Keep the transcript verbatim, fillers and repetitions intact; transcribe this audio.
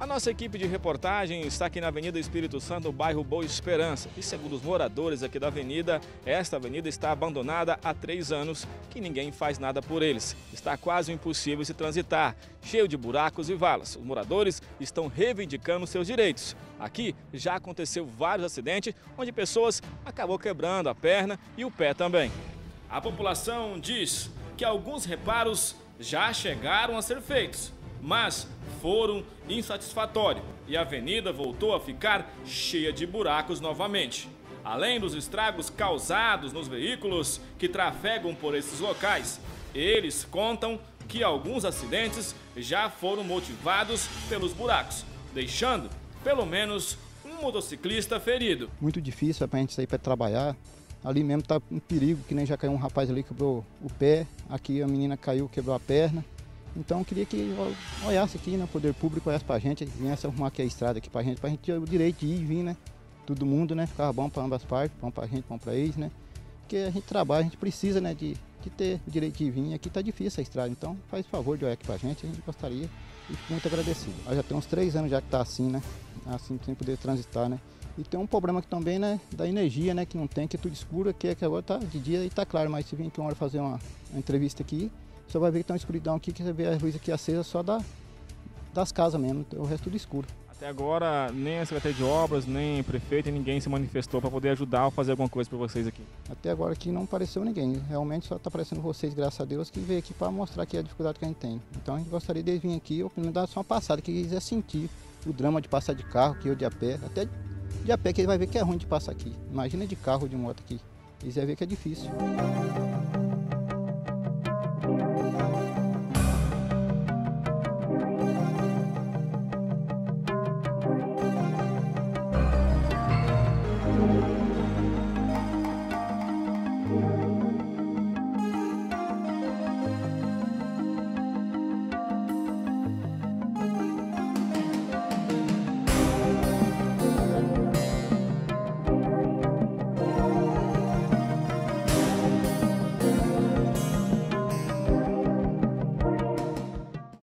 nossa equipe de reportagem está aqui na Avenida Espírito Santo, no bairro Boa Esperança. E segundo os moradores aqui da avenida, esta avenida está abandonada há três anos, que ninguém faz nada por eles. Está quase impossível se transitar, cheio de buracos e valas. Os moradores estão reivindicando seus direitos. Aqui já aconteceu vários acidentes, onde pessoas acabou quebrando a perna e o pé também. A população diz que alguns reparos já chegaram a ser feitos, mas foram insatisfatórios e a avenida voltou a ficar cheia de buracos novamente. Além dos estragos causados nos veículos que trafegam por esses locais, eles contam que alguns acidentes já foram motivados pelos buracos, deixando pelo menos um motociclista ferido. Muito difícil para a gente sair para trabalhar. Ali mesmo está um perigo, que nem já caiu um rapaz ali, quebrou o pé, aqui a menina caiu, quebrou a perna. Então eu queria que olhasse aqui, né, o poder público olhasse pra gente, viesse arrumar aqui a estrada aqui pra gente, pra gente ter o direito de ir e vir, né? Todo mundo, né? Ficava bom para ambas partes, bom pra gente, bom pra eles, né? Porque a gente trabalha, a gente precisa, né, de, de ter o direito de ir e vir. Aqui tá difícil a estrada, então faz favor de olhar aqui pra gente, a gente gostaria e fico muito agradecido. Eu já tem uns três anos já que tá assim, né? Assim, sem poder transitar, né? E tem um problema aqui também, né, da energia, né, que não tem, que é tudo escuro, que, é que agora tá de dia e tá claro, mas se vir aqui uma hora fazer uma, uma entrevista aqui, você vai ver que tem uma escuridão aqui, que você vê a luz aqui acesa só da, das casas mesmo, o resto tudo escuro. Até agora, nem a Secretaria de Obras, nem o prefeito, ninguém se manifestou para poder ajudar ou fazer alguma coisa para vocês aqui? Até agora aqui não apareceu ninguém, realmente só está aparecendo vocês, graças a Deus, que veio aqui para mostrar aqui a dificuldade que a gente tem. Então a gente gostaria de vir aqui, ou pelo menos dar só uma passada, que quiser sentir o drama de passar de carro, que eu de a pé, até de a pé que ele vai ver que é ruim de passar aqui. Imagina de carro ou de moto aqui, eles vão ver que é difícil.